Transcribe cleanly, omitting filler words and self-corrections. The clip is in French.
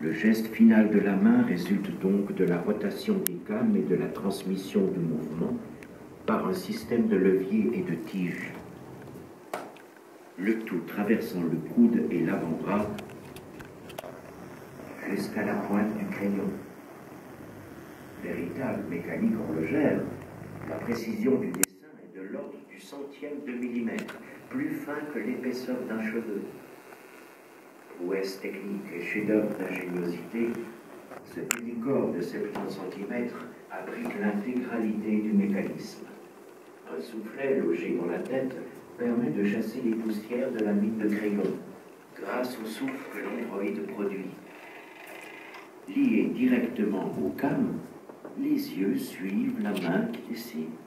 Le geste final de la main résulte donc de la rotation des cames et de la transmission du mouvement par un système de levier et de tige. Le tout traversant le coude et l'avant-bras jusqu'à la pointe du crayon. Véritable mécanique horlogère, la précision du dessin est de l'ordre du centième de millimètre, plus fin que l'épaisseur d'un cheveu. Prouesse technique et chef-d'œuvre d'ingéniosité, ce pédicor de 70 cm abrite l'intégralité du mécanisme. Un soufflet logé dans la tête permet de chasser les poussières de la mine de crayon, grâce au souffle que l'androïde produit. Liés directement au cam, les yeux suivent la main qui dessine.